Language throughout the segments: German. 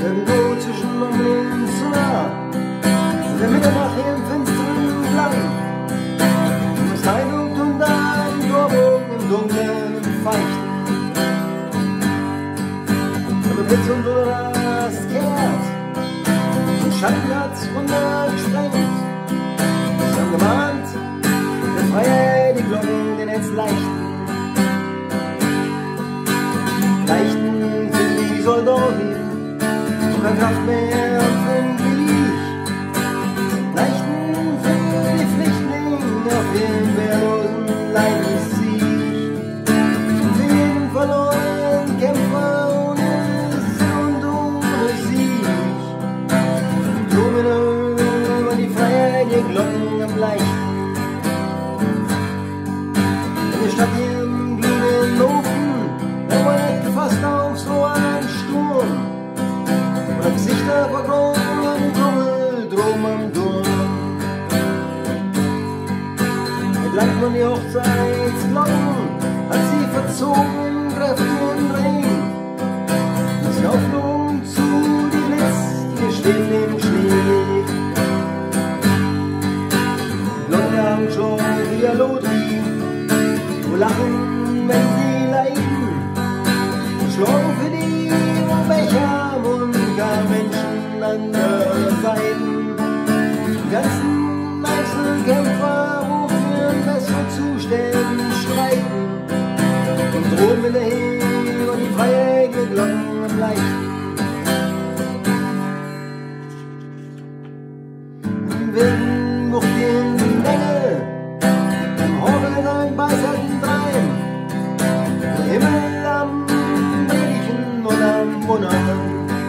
irgendwo zwischen Morgen und Sonne, in der Mitternacht im finsteren Klang. Das Heilung und ein Torbogen im Dunklen und Feuchten. Aber Blitz und Donner kehrt, und Schatten hat's runtergesprengt. Schon gemahnt, der Freiheit die Glocken den jetzt leichten. Leichten sind die Soldaten, keine Kraft mehr für den Krieg. Leichten für die Flüchtlinge auf dem wehrlosen Leidensziel. Für jeden verlorenen Kämpfer ohne Sinn und ohne Sieg. Blumen über die Freiheit, die Glocken am Leichten. In der Stadt hier im glühenden Ofen, da war nicht gefasst auf so einen Sturm. Und Gesichter verkrochen, Trommel, drum am Turm. Entlang von die Hochzeitsglocken hat sie verzogen im kräftigen Regen. Sie aufflogen zu die Blitz, die stehen im Schnee. Glocken haben schon wieder Lotri, wo lachen, wenn sie leiden. Schlagen für die Becher und gar Menschen an der Seiten. Die ganzen Einzelkämpfer rufen bessere Zustände streiten und drohen mit der Heer und die Freiheit mit Glocken am Leichten. Im wilden Wucht in die Menge, im Horn ein Beißerten drein, der Himmel am Mädchen und am Wunder.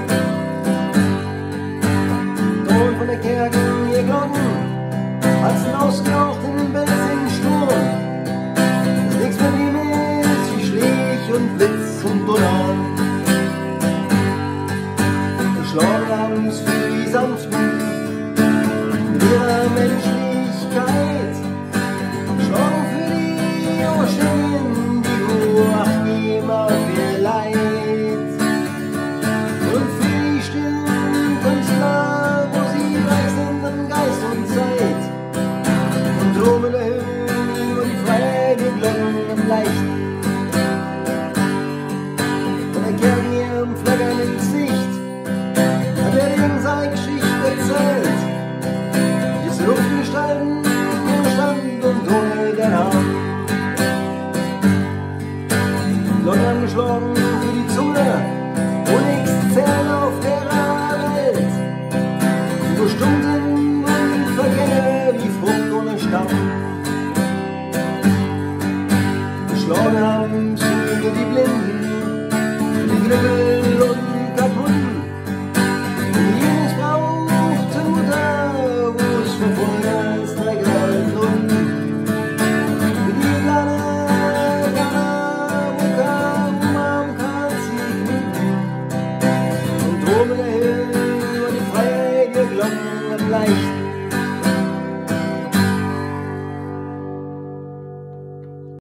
Von der Kerken, ihr Glocken, Hatzen ausgehaucht in den belzigen Sturm. Das nichts mehr wie Milz, wie Schlich und Blitz und Donner. Geschlagen haben's für die Sanften, mit ihrer Menschen.